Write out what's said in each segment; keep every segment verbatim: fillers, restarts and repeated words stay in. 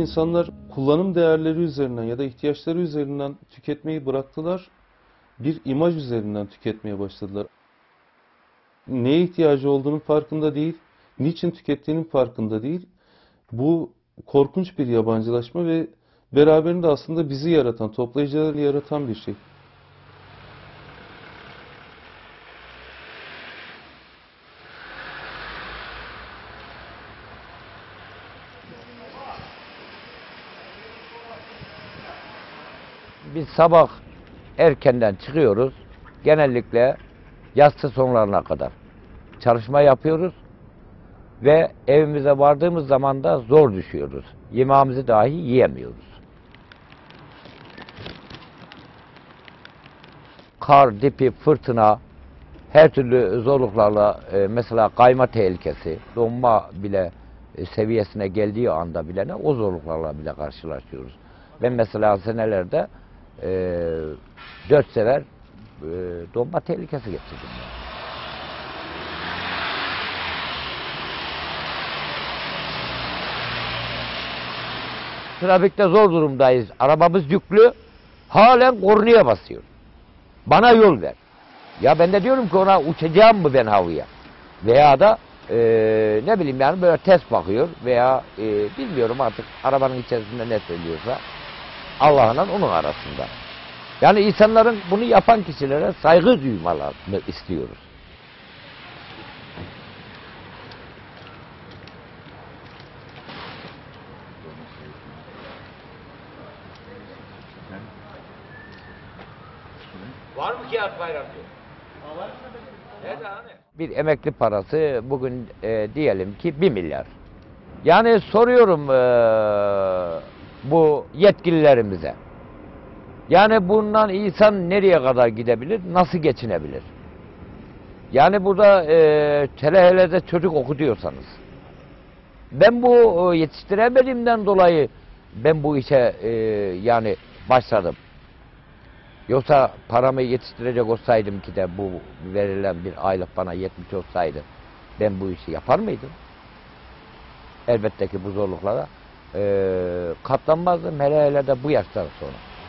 insanlar kullanım değerleri üzerinden ya da ihtiyaçları üzerinden tüketmeyi bıraktılar. Bir imaj üzerinden tüketmeye başladılar. Neye ihtiyacı olduğunun farkında değil, niçin tükettiğinin farkında değil. Bu korkunç bir yabancılaşma ve beraberinde aslında bizi yaratan, toplayıcıları yaratan bir şey. Biz sabah erkenden çıkıyoruz. Genellikle yatsı sonlarına kadar çalışma yapıyoruz. Ve evimize vardığımız zaman da zor düşüyoruz. Yemeğimizi dahi yiyemiyoruz. Kar, dipi, fırtına, her türlü zorluklarla e, mesela kayma tehlikesi, donma bile e, seviyesine geldiği anda bile ne o zorluklarla bile karşılaşıyoruz. Ben mesela senelerde e, dört sefer e, donma tehlikesi geçirdim. Yani. Trafikte zor durumdayız. Arabamız yüklü. Halen kornaya basıyor. Bana yol ver. Ya ben de diyorum ki ona uçacağım mı ben havaya? Veya da e, ne bileyim yani böyle test bakıyor veya e, bilmiyorum artık arabanın içerisinde ne söylüyorsa Allah'la onun arasında. Yani insanların bunu yapan kişilere saygı duymalarını istiyoruz. Var mı kağıt bayram diyor? Nerede hani? Bir emekli parası bugün e, diyelim ki bir milyar. Yani soruyorum e, bu yetkililerimize. Yani bundan insan nereye kadar gidebilir, nasıl geçinebilir? Yani burada e, telehelede çocuk okutuyorsanız. Ben bu e, yetiştiremediğimden dolayı ben bu işe e, yani başladım. Yoksa paramı yetiştirecek olsaydım ki de bu verilen bir aylık bana yetmiş olsaydı ben bu işi yapar mıydım? Elbette ki bu zorluklara e, katlanmazdım hele hele de bu yaştan sonra.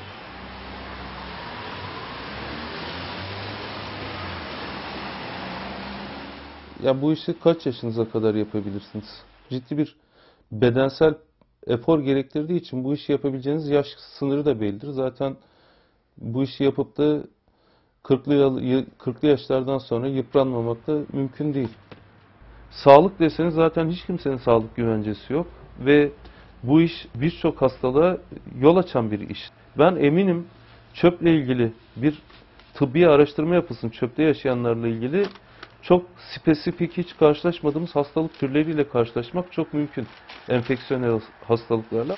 Ya bu işi kaç yaşınıza kadar yapabilirsiniz? Ciddi bir bedensel efor gerektirdiği için bu işi yapabileceğiniz yaş sınırı da bellidir. Zaten bu işi yapıp da kırklı yaşlardan sonra yıpranmamak da mümkün değil. Sağlık deseniz zaten hiç kimsenin sağlık güvencesi yok ve bu iş birçok hastalığa yol açan bir iş. Ben eminim çöple ilgili bir tıbbi araştırma yapılsın, çöpte yaşayanlarla ilgili çok spesifik hiç karşılaşmadığımız hastalık türleriyle karşılaşmak çok mümkün. Enfeksiyonel hastalıklarla.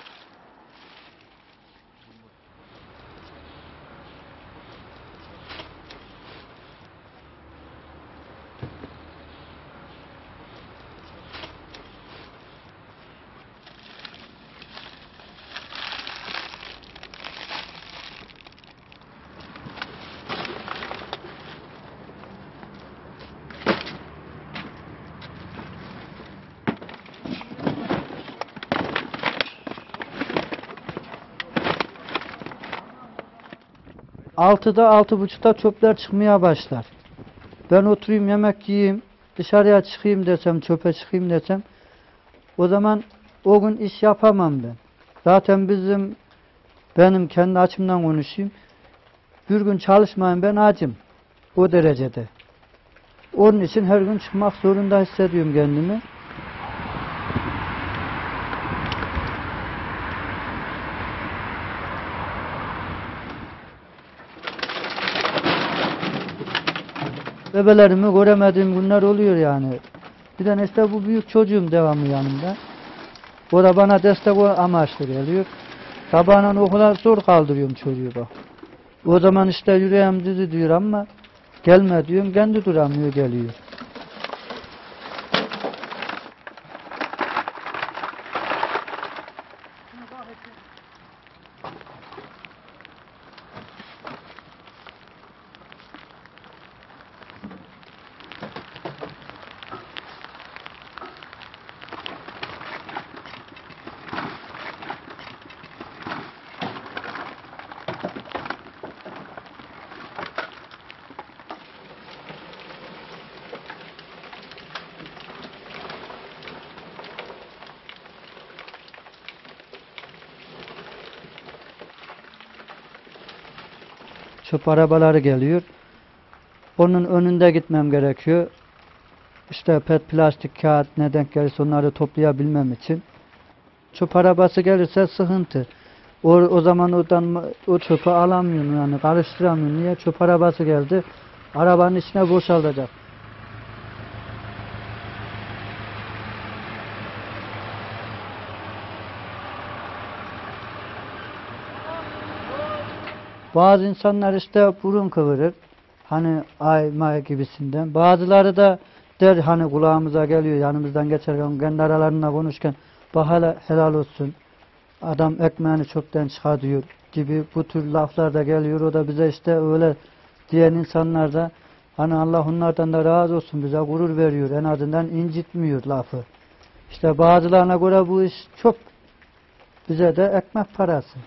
Altıda, altı buçukta çöpler çıkmaya başlar. Ben oturayım yemek yiyeyim, dışarıya çıkayım desem, çöpe çıkayım desem, o zaman o gün iş yapamam ben. Zaten bizim, benim kendi açımdan konuşayım, bir gün çalışmayın ben acım, o derecede. Onun için her gün çıkmak zorunda hissediyorum kendimi. Bebelerimi göremediğim günler oluyor yani. Bir de işte bu büyük çocuğum devamlı yanımda. O da bana destek amaçlı geliyor. Sabahına okula zor kaldırıyorum çocuğu bak. O zaman işte yüreğim düzü diyor ama gelme diyorum, kendi duramıyor geliyor. çöp arabaları geliyor. Onun önünde gitmem gerekiyor. İşte pet, plastik, kağıt ne denk gelirse onları toplayabilmem için. Çöp arabası gelirse sıkıntı. O, o zaman oradan o çöpü alamıyorum yani karıştıramıyorum. Niye? Çöp arabası geldi. Arabanın içine boşaltacak. Bazı insanlar işte burun kıvırır. Hani ay may gibisinden. Bazıları da der hani kulağımıza geliyor yanımızdan geçerken kendi aralarında konuşurken bak hele helal olsun. Adam ekmeğini çöpten çıkar diyor gibi bu tür laflar da geliyor. O da bize işte öyle diyen insanlar da hani Allah onlardan da razı olsun bize gurur veriyor. En azından incitmiyor lafı. İşte bazılarına göre bu iş çok bize de ekmek parası.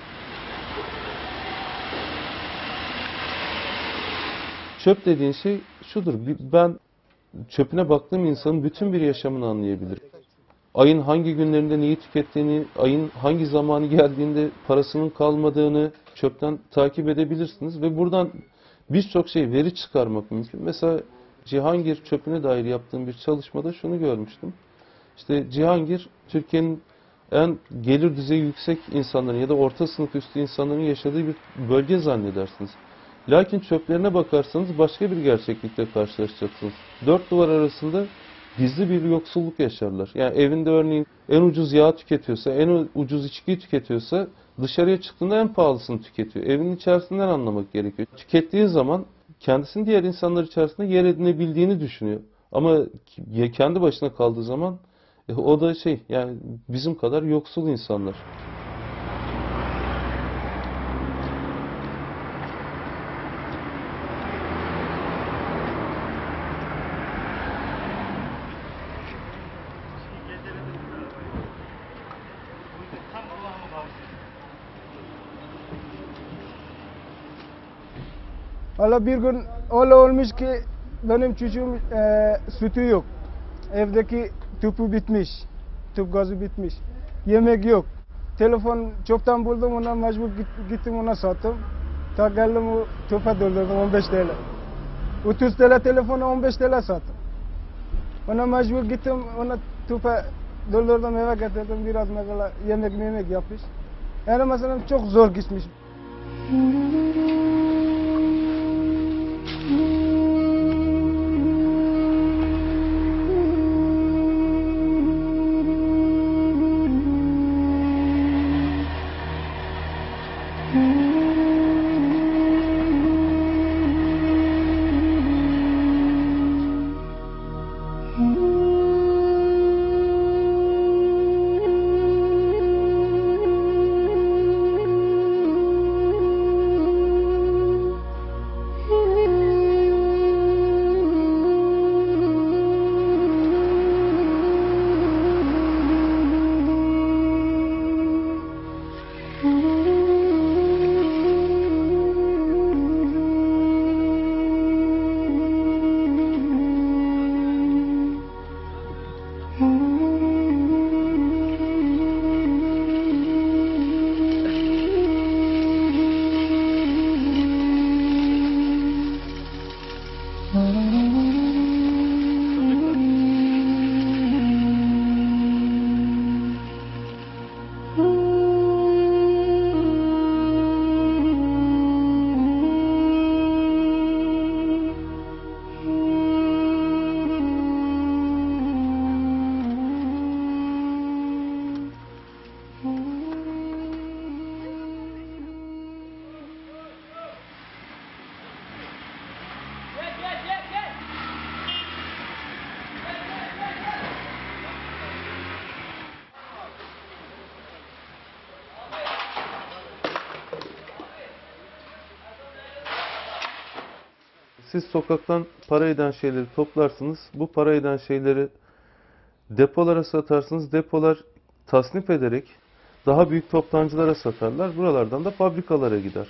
Çöp dediğin şey şudur. Ben çöpüne baktığım insanın bütün bir yaşamını anlayabilirim. Ayın hangi günlerinde neyi tükettiğini, ayın hangi zamanı geldiğinde parasının kalmadığını çöpten takip edebilirsiniz. Ve buradan birçok şey, veri çıkarmak mümkün. Mesela Cihangir çöpüne dair yaptığım bir çalışmada şunu görmüştüm. İşte Cihangir, Türkiye'nin en gelir düzeyi yüksek insanların ya da orta sınıf üstü insanların yaşadığı bir bölge zannedersiniz. Lakin çöplerine bakarsanız başka bir gerçeklikle karşılaşacaksınız. Dört duvar arasında gizli bir yoksulluk yaşarlar. Yani evinde örneğin en ucuz yağ tüketiyorsa, en ucuz içkiyi tüketiyorsa dışarıya çıktığında en pahalısını tüketiyor. Evin içerisinden anlamak gerekiyor. Tükettiği zaman kendisini diğer insanlar içerisinde yer edinebildiğini düşünüyor. Ama kendi başına kaldığı zaman e, o da şey yani bizim kadar yoksul insanlar. Valla bir gün öyle olmuş ki benim çocuğum e, sütü yok. Evdeki tüpü bitmiş. Tüp gazı bitmiş. Yemek yok. Telefon çöpten buldum ona mecbur gittim ona sattım. Ta geldim o tüpe doldurdum on beş TL. otuz TL telefonu on beş TL sattım. Ona mecbur gittim ona tüpe doldurdum eve getirdim biraz mesela yemek yemek yapmış. Yani mesela çok zor gitmiş. Siz sokaktan para eden şeyleri toplarsınız. Bu para eden şeyleri depolara satarsınız. Depolar tasnif ederek daha büyük toptancılara satarlar. Buralardan da fabrikalara gider.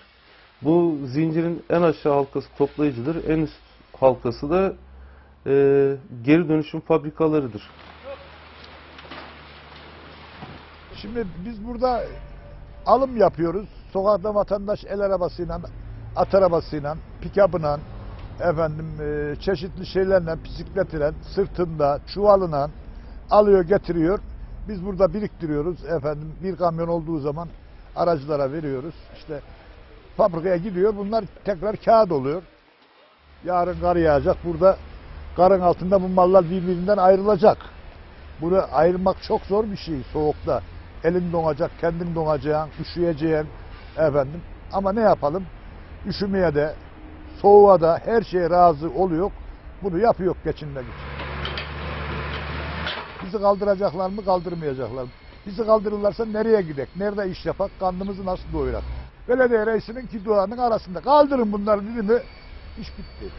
Bu zincirin en aşağı halkası toplayıcıdır. En üst halkası da e, geri dönüşüm fabrikalarıdır. Şimdi biz burada alım yapıyoruz. Sokakta vatandaş el arabasıyla at arabasıyla, pikabıyla, efendim e, çeşitli şeylerle, bisikletle, sırtında, çuvalına alıyor, getiriyor. Biz burada biriktiriyoruz. Efendim bir kamyon olduğu zaman aracılara veriyoruz. İşte fabrikaya gidiyor. Bunlar tekrar kağıt oluyor. Yarın kar yağacak. Burada karın altında bu mallar birbirinden ayrılacak. Bunu ayırmak çok zor bir şey soğukta. Elin donacak, kendin donacaksın, üşüyeceksin efendim. Ama ne yapalım? Üşümeye de, soğuğa da her şeye razı oluyor. Bunu yapıyor geçinmek için. Bizi kaldıracaklar mı, kaldırmayacaklar mı? Bizi kaldırırlarsa nereye gidek? Nerede iş yapak? Karnımızı nasıl doyurak? Belediye reisinin iki duanın arasında. Kaldırın bunları dedi mi? İş bitti.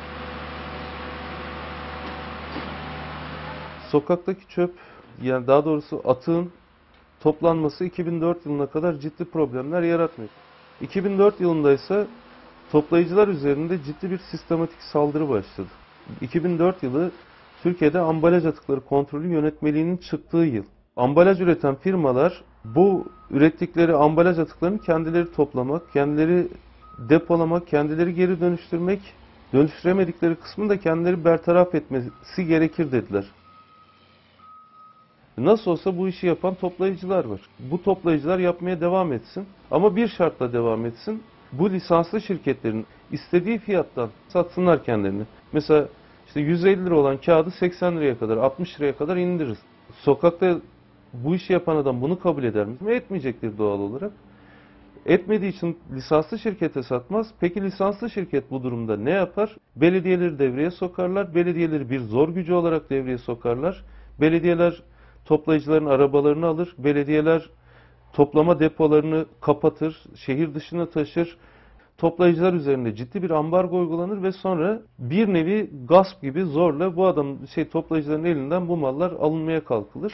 Sokaktaki çöp, yani daha doğrusu atığın toplanması iki bin dört yılına kadar ciddi problemler yaratmıyor. iki bin dört yılında ise toplayıcılar üzerinde ciddi bir sistematik saldırı başladı. iki bin dört yılı Türkiye'de ambalaj atıkları kontrolü yönetmeliğinin çıktığı yıl. Ambalaj üreten firmalar bu ürettikleri ambalaj atıklarını kendileri toplamak, kendileri depolamak, kendileri geri dönüştürmek, dönüştüremedikleri kısmını da kendileri bertaraf etmesi gerekir dediler. Nasıl olsa bu işi yapan toplayıcılar var. Bu toplayıcılar yapmaya devam etsin. Ama bir şartla devam etsin. Bu lisanslı şirketlerin istediği fiyattan satsınlar kendilerini. Mesela işte yüz elli lira olan kağıdı seksen liraya kadar, altmış liraya kadar indiririz. Sokakta bu işi yapan adam bunu kabul eder mi? Etmeyecektir doğal olarak. Etmediği için lisanslı şirkete satmaz. Peki lisanslı şirket bu durumda ne yapar? Belediyeleri devreye sokarlar. Belediyeleri bir zor gücü olarak devreye sokarlar. Belediyeler toplayıcıların arabalarını alır. Belediyeler toplama depolarını kapatır. Şehir dışına taşır. Toplayıcılar üzerinde ciddi bir ambargo uygulanır ve sonra bir nevi gasp gibi zorla bu adam şey toplayıcıların elinden bu mallar alınmaya kalkılır.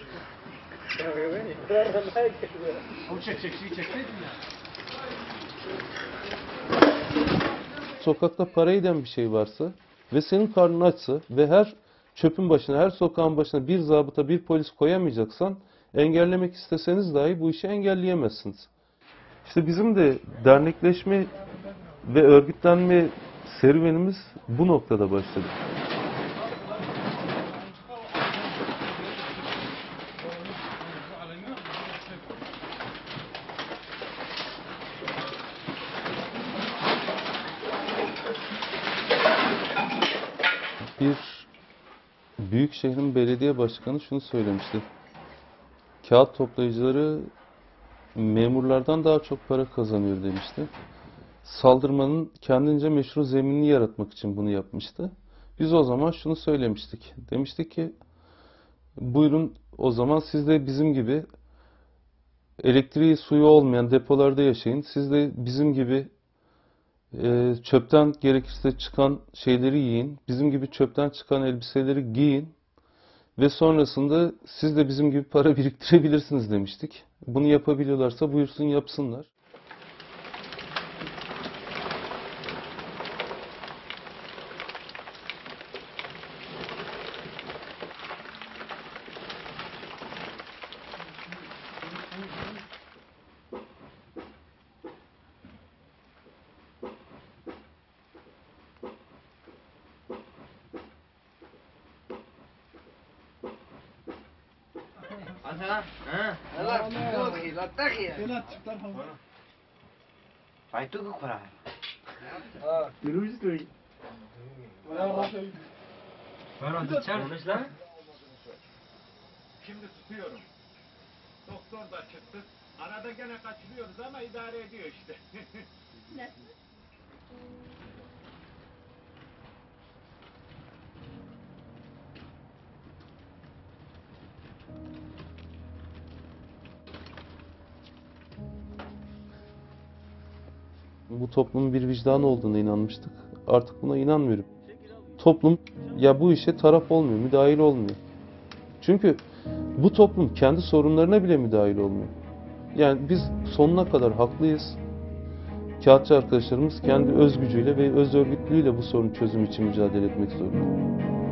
Sokakta para eden bir şey varsa ve senin karnın açsa ve her çöpün başına, her sokağın başına bir zabıta, bir polis koyamayacaksan engellemek isteseniz dahi bu işi engelleyemezsiniz. İşte bizim de dernekleşme ve örgütlenme serüvenimiz bu noktada başladı. Bir büyük şehrin belediye başkanı şunu söylemişti. Kağıt toplayıcıları memurlardan daha çok para kazanıyor demişti. Saldırmanın kendince meşru zeminini yaratmak için bunu yapmıştı. Biz o zaman şunu söylemiştik. Demiştik ki buyurun o zaman siz de bizim gibi elektriği suyu olmayan depolarda yaşayın. Siz de bizim gibi e, çöpten gerekirse çıkan şeyleri yiyin. Bizim gibi çöpten çıkan elbiseleri giyin. Ve sonrasında siz de bizim gibi para biriktirebilirsiniz demiştik. Bunu yapabiliyorlarsa buyursun yapsınlar. Şimdi tutuyorum. Doktor da çıktı. Arada gene kaçırıyoruz ama idare ediyor işte. Bu toplumun bir vicdanı olduğuna inanmıştık. Artık buna inanmıyorum. Toplum ya bu işe taraf olmuyor, müdahil olmuyor. Çünkü bu toplum kendi sorunlarına bile müdahil olmuyor. Yani biz sonuna kadar haklıyız. Kağıtçı arkadaşlarımız kendi öz gücüyle ve öz örgütlüğüyle bu sorun çözümü için mücadele etmek zorunda.